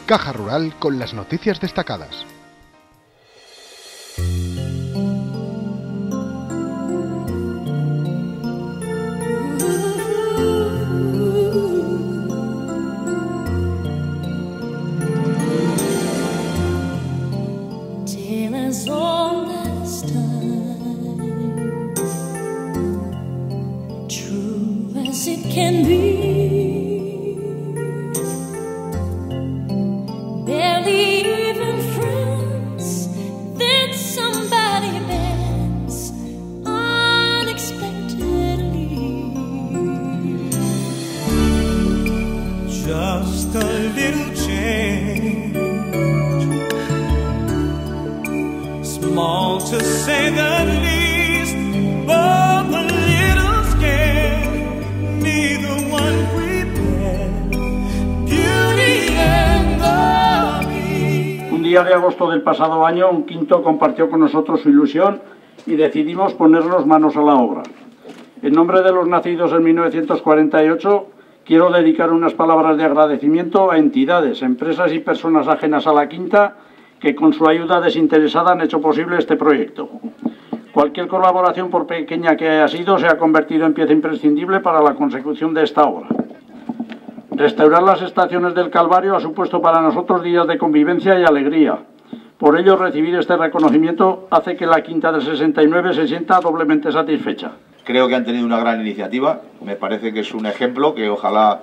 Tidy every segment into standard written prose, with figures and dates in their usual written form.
Caja Rural con las noticias destacadas. Can be barely even friends, then somebody bends unexpectedly. Just a little change, small to say the least, but a little scared. Un día de agosto del pasado año, un quinto compartió con nosotros su ilusión y decidimos ponernos manos a la obra. En nombre de los nacidos en 1948, quiero dedicar unas palabras de agradecimiento a entidades, empresas y personas ajenas a la quinta que con su ayuda desinteresada han hecho posible este proyecto. Cualquier colaboración, por pequeña que haya sido, se ha convertido en pieza imprescindible para la consecución de esta obra. Restaurar las estaciones del Calvario ha supuesto para nosotros días de convivencia y alegría. Por ello, recibir este reconocimiento hace que la Quinta del 69 se sienta doblemente satisfecha. Creo que han tenido una gran iniciativa, me parece que es un ejemplo que ojalá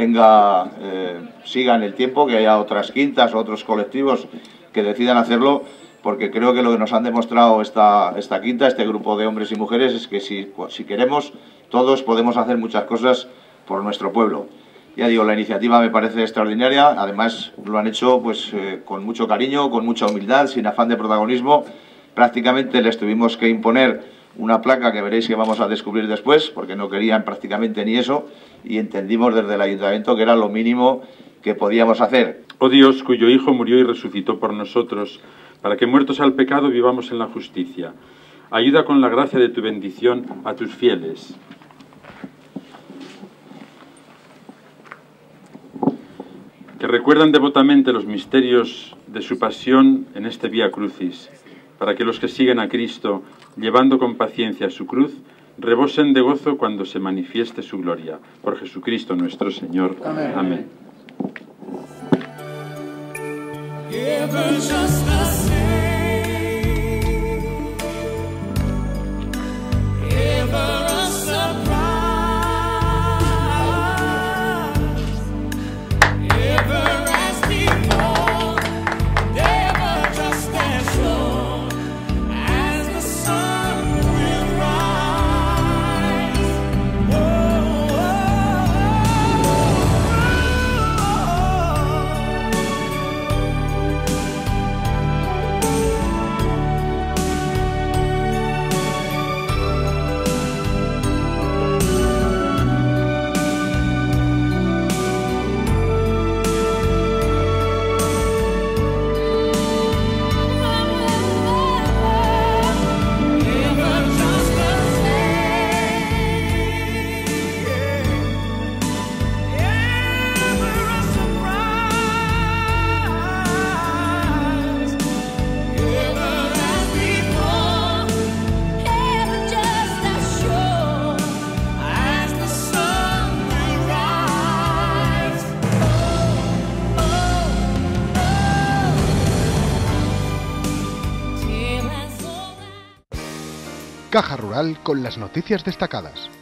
siga en el tiempo, que haya otras quintas o otros colectivos que decidan hacerlo, porque creo que lo que nos han demostrado esta quinta, este grupo de hombres y mujeres, es que si queremos, todos podemos hacer muchas cosas por nuestro pueblo. Ya digo, la iniciativa me parece extraordinaria, además lo han hecho pues con mucho cariño, con mucha humildad, sin afán de protagonismo. Prácticamente les tuvimos que imponer una placa que veréis que vamos a descubrir después, porque no querían prácticamente ni eso, y entendimos desde el ayuntamiento que era lo mínimo que podíamos hacer. Oh Dios, cuyo Hijo murió y resucitó por nosotros, para que muertos al pecado vivamos en la justicia. Ayuda con la gracia de tu bendición a tus fieles. Que recuerdan devotamente los misterios de su pasión en este Vía Crucis, para que los que siguen a Cristo, llevando con paciencia su cruz, rebosen de gozo cuando se manifieste su gloria. Por Jesucristo nuestro Señor. Amén. Amén. Caja Rural con las noticias destacadas.